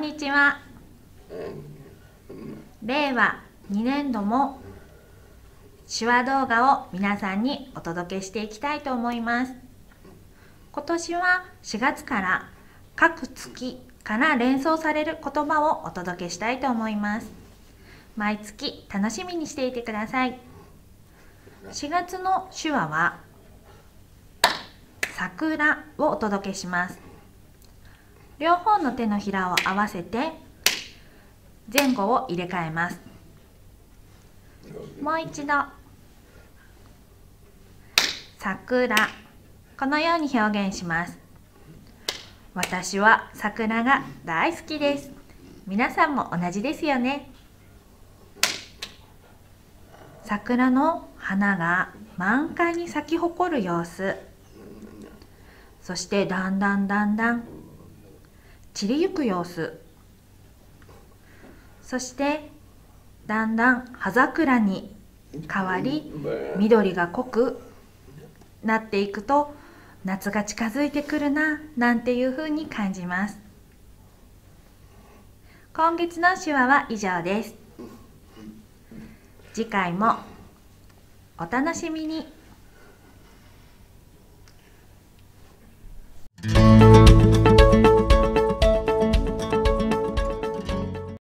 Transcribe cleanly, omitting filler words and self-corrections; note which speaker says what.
Speaker 1: にちは。令和2年度も手話動画を皆さんにお届けしていきたいと思います。今年は4月から各月から連想される言葉をお届けしたいと思います。毎月楽しみにしていてください。4月の手話は桜をお届けします。両方の手のひらを合わせて前後を入れ替えます。もう一度桜、このように表現します。私は桜が大好きです。皆さんも同じですよね。桜の花が満開に咲き誇る様子、そしてだんだん散りゆく様子、そしてだんだん葉桜に変わり緑が濃くなっていくと夏が近づいてくるななんていうふうに感じます。今月の手話は以上です。次回もお楽しみに。